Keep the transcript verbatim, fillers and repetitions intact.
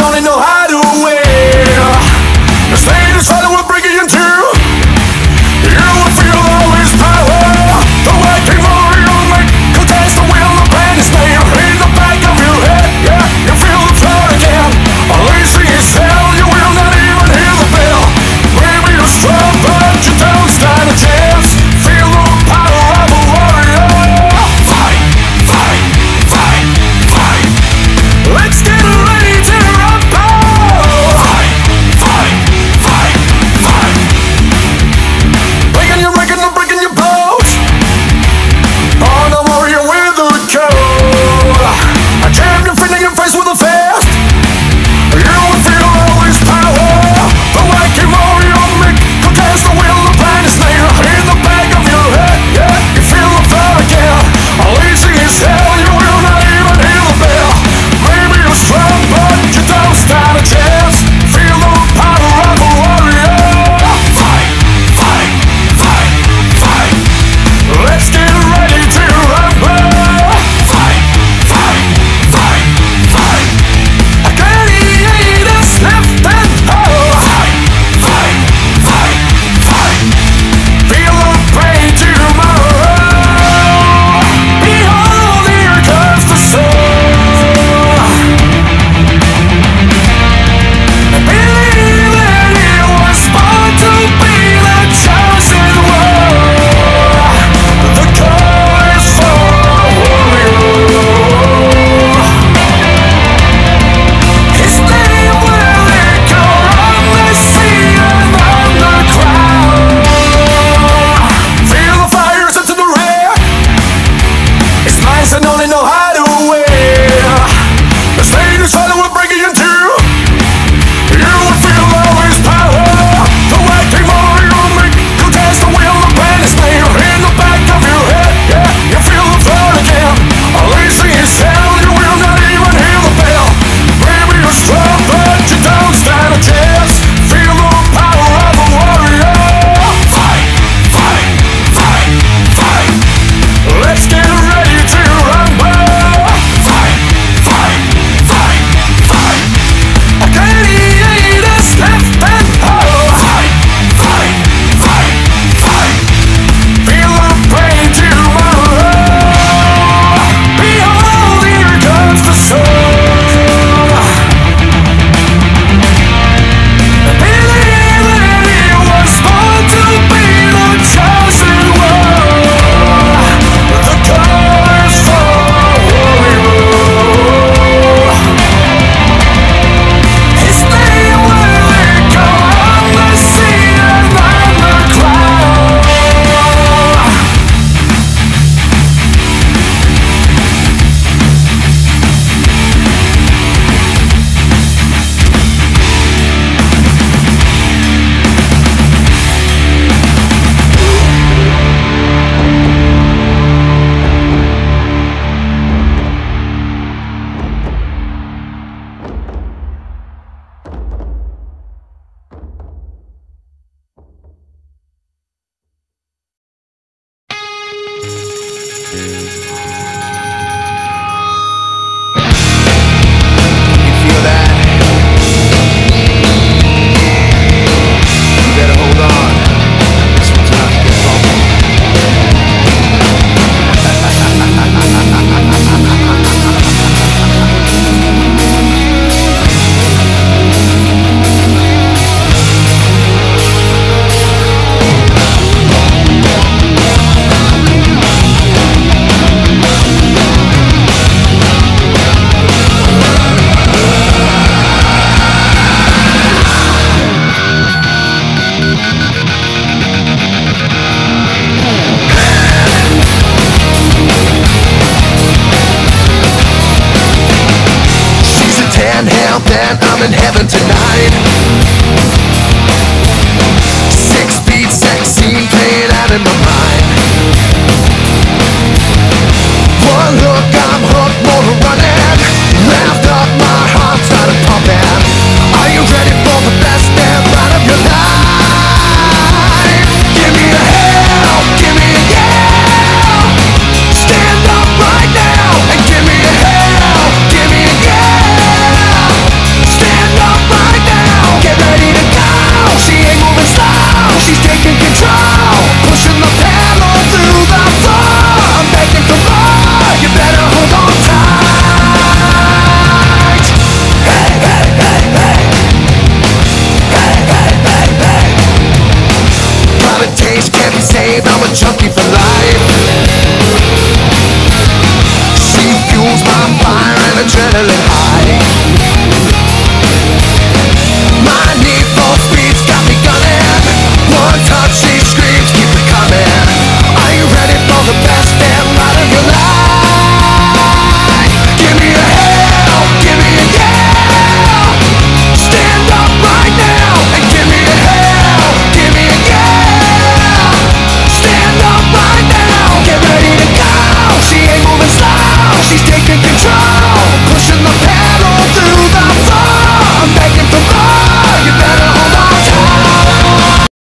only know how to win. The state is fighting, we're breaking into. You will feel always power. The way came over you make. Contest the will, the plan is made. In the back of your head, yeah, you feel the floor again. Unleashing is hell, you will not even hear the bell. Maybe you're strong, but you don't stand a chance. Feel the power of a warrior. Fight, fight, fight, fight. Let's get ready to rumble. Fight, fight, fight, fight. Breaking your record and breaking your bones. On a warrior with a code. A champion fitting your face with a fist. You will feel always power. The way came over you make. Contest the will, the plan is there. In the back of your head, yeah, you feel the floor again. Unleashing is hell, you will not even hear the bell. Maybe you're strong, but you don't stand a chance. Feel the power of a warrior. Fight, fight, fight, fight. Let's get ready to rumble. Fight, fight, fight, fight. A gladiator's left and hold. Fight, fight, fight, fight. Feel the pain tomorrow. Behold, here comes the soul. Believe that he was born to be the chosen one. The call is for a warrior. His name will echo on the sea and on the cloud. Feel the fire set to the rear. It's nice and only know how to win. The state is fighting, we're breaking into. You will feel always power. The way came over you make. Contest the will, the plan is made. In the back of your head, yeah, you feel the floor again. Unleashing is hell, you will not even hear the bell. Maybe you're strong, but you don't stand a chance. Feel the power of a warrior. Fight, fight, fight, fight. Let's get ready to rumble. Fight, fight, fight, fight. A gladiator's left and hold. Fight, fight, fight, fight. Feel the pain tomorrow. Behold, here comes the soul. Believe that he was born to be the chosen one. The call is for a warrior. His name will echo on the sea and on the cloud. You feel that? You better hold on. This one's about to get bumpy. She's a tan hell, then I'm in heaven tonight. Six feet, sex scene playing out in my mind. One look, I'm hooked, more to running. Wrapped up, my heart started pumping. Are you ready for the best damn ride of your life? Give me a hell, give me a yeah. Stand up right now and give me a hell, give me a yeah. Stand feeling high.